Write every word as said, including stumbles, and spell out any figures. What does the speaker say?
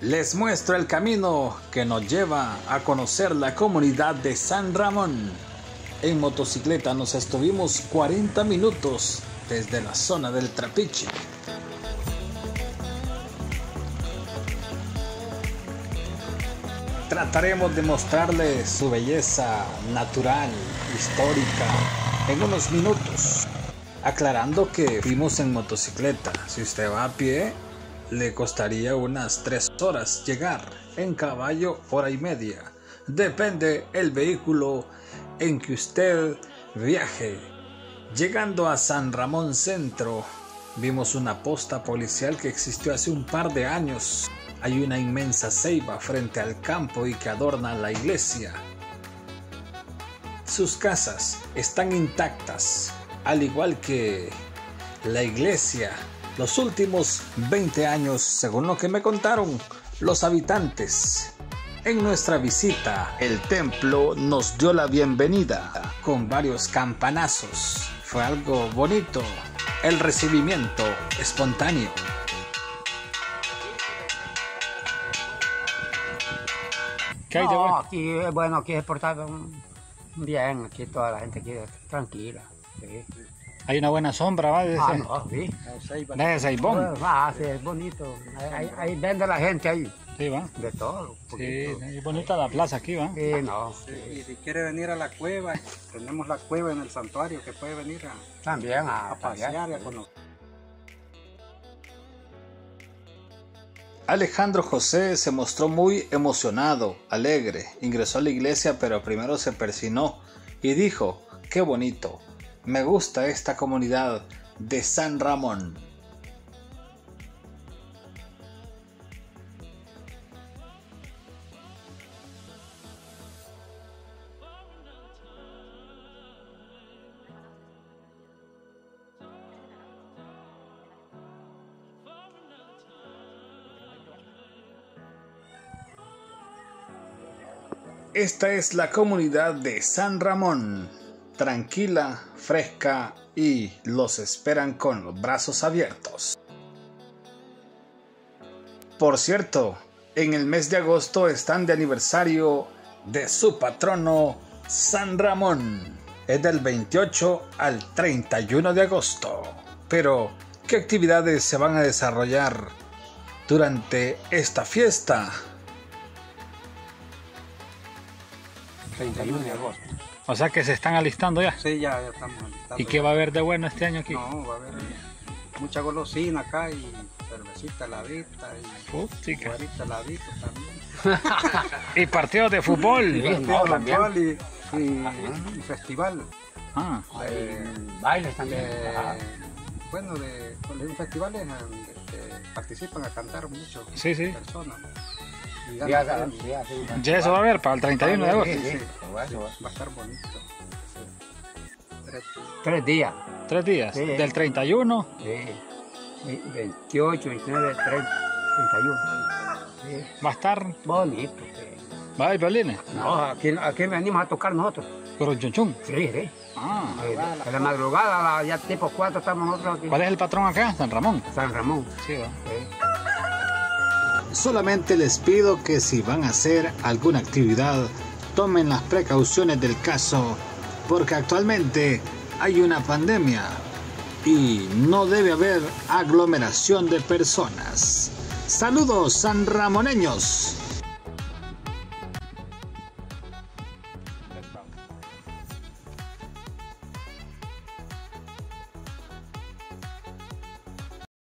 Les muestro el camino que nos lleva a conocer la comunidad de San Ramón. En motocicleta nos estuvimos cuarenta minutos desde la zona del Trapiche. Trataremos de mostrarles su belleza natural, histórica, en unos minutos. Aclarando que fuimos en motocicleta. Si usted va a pie, le costaría unas tres horas llegar. En caballo, hora y media. Depende el vehículo en que usted viaje. Llegando a San Ramón Centro, vimos una posta policial que existió hace un par de años. Hay una inmensa ceiba frente al campo y que adorna la iglesia. Sus casas están intactas, al igual que la iglesia. Los últimos veinte años, según lo que me contaron los habitantes. En nuestra visita, el templo nos dio la bienvenida con varios campanazos. Fue algo bonito, el recibimiento espontáneo. ¿Qué hay de bueno? No, aquí, bueno, aquí se porta bien, aquí toda la gente aquí tranquila. Sí. Hay una buena sombra, ¿va? De ese, ah, no, sí. De ese ceibón. Ah, sí, es bonito. Ahí, ahí, ahí vende la gente ahí. Sí, va. De todo. Sí, es bonita la plaza aquí, va. Sí, no. Sí, y si quiere venir a la cueva, tenemos la cueva en el santuario que puede venir a, también a, a pasear y a conocer. Alejandro José se mostró muy emocionado, alegre. Ingresó a la iglesia, pero primero se persinó y dijo: "Qué bonito. Me gusta esta comunidad de San Ramón". Esta es la comunidad de San Ramón, tranquila, fresca y los esperan con los brazos abiertos. Por cierto, en el mes de agosto están de aniversario de su patrono San Ramón. Es del veintiocho al treinta y uno de agosto. Pero, ¿qué actividades se van a desarrollar durante esta fiesta? treinta y uno de agosto. O sea que se están alistando ya. Sí, ya, ya estamos alistando. ¿Y qué va a haber de bueno este año aquí? No, va a haber mucha golosina acá y cervecita heladita y Putica. guarita heladita también. Y partidos de fútbol. Sí, no, fútbol y, y, y festival. Ah. Eh, bailes también. De, bueno, de, de festivales donde participan a cantar muchas sí, sí. personas. Ya, ya, ya, ya, ya eso va a haber para el treinta y uno de agosto. Sí, sí, sí. Va a estar bonito. Tres, Tres días. Tres días. Sí. Del treinta y uno. Sí. veintiocho, veintinueve, treinta, treinta y uno. Sí. Va a estar. Bonito. Sí. ¿Va a haber violines? No, aquí, aquí venimos a tocar nosotros. ¿Pero el chunchún? Sí, sí. Ah. En la madrugada, la, ya tipo cuatro estamos nosotros aquí. ¿Cuál es el patrón acá? San Ramón. San Ramón. Sí, va. Sí. Solamente les pido que si van a hacer alguna actividad, tomen las precauciones del caso, porque actualmente hay una pandemia y no debe haber aglomeración de personas. Saludos sanramoneños.